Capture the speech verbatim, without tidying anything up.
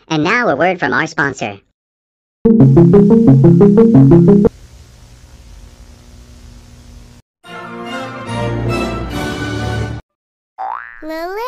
And now a word from our sponsor. Lulu?